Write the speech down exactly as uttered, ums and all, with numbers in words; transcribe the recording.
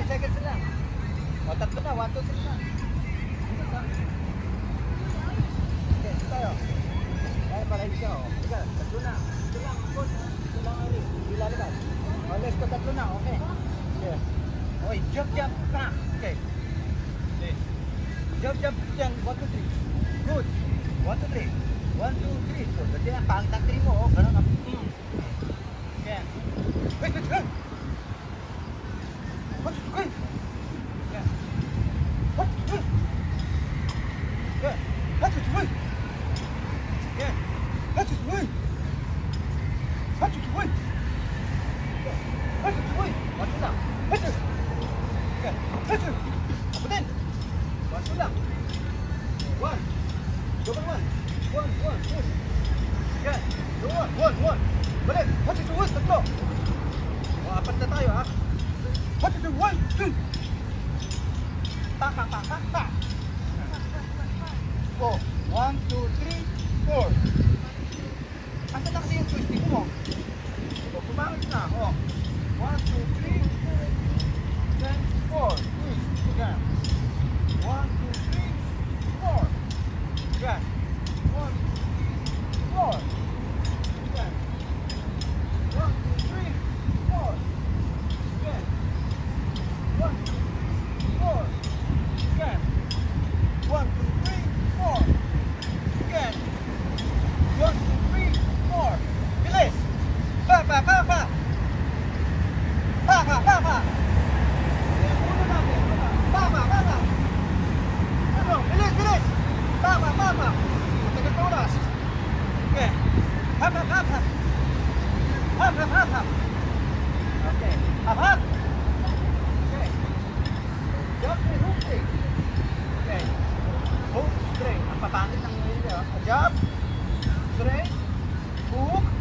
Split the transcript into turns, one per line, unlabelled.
seconds lang. O, tatlo na. one, two, three na. Okay, ito tayo. Kaya para hindi ka, o. Sige, tatlo na. Ito lang, coach. Ito lang, Ari. Hindi lalabas. O, let's go, tatlo na. Okay. Okay. Okay, jump, jump. Pa. Okay. Okay. Jump, jump. Yan. one, two, three. Good. one, two, three. one, two, three. Good. Dati na, pangit ang three mo, o. Ganun ka. Mm. Okay. Wait, wait, wait. What is going? Yeah. What is going? Yeah. What is going? Yeah. What is going? What is going? Yeah. What is going? What is that? What is? Yeah. What is? Apa din? What is that? One. Double one. One, one, two. Yeah. Double one, one, one. Balik. What is going? Tatlo. O, apat na tayo, ha? What is the one, two? Pa, pa, pa, pa, pa. Go. One, two, three, four. Asa na kasi yung twisting mo? O, kumangit na. O. One, two, three, then four. Twist. Again. One, two, three, four. Again. One, two, three, four. Again. One, two, three, four. Again. One, two, three, four. Again. One, two, three, four. Again. One, two, three, four. Bilis! Pa, pa, pa, pa! Pa, pa, pa, pa! Uno natin. Pa, pa, pa, pa! Ano? Bilis, bilis! Pa, pa, pa, pa! Matagal pa oras. Okay. Hap, hap, hap, hap! Hap, hap, hap, hap! Okay. Hap, hap! Okay. Jump and hook straight. Okay. Hook straight. Ang papangit ng ngayon niya. Jump. Straight. Hook.